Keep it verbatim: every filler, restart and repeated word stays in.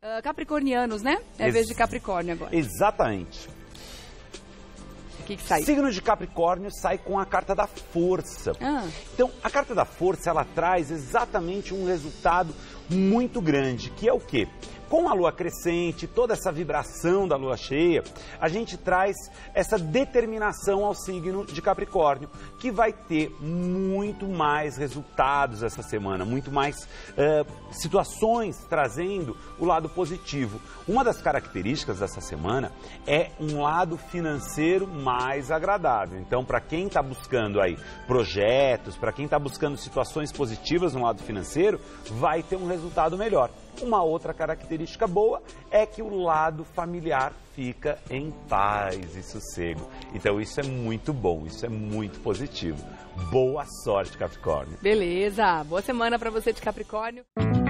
Uh, capricornianos, né? É Ex vez de Capricórnio agora. Exatamente. O que que sai? Signo de Capricórnio sai com a carta da força. Ah. Então, a carta da força, ela traz exatamente um resultado muito grande, que é o quê? Com a lua crescente, toda essa vibração da lua cheia, a gente traz essa determinação ao signo de Capricórnio, que vai ter muito mais resultados essa semana, muito mais uh, situações trazendo o lado positivo. Uma das características dessa semana é um lado financeiro mais agradável. Então, para quem está buscando aí projetos, para quem está buscando situações positivas no lado financeiro, vai ter um resultado melhor. Uma outra característica boa é que o lado familiar fica em paz e sossego. Então isso é muito bom, isso é muito positivo. Boa sorte, Capricórnio. Beleza, boa semana para você de Capricórnio.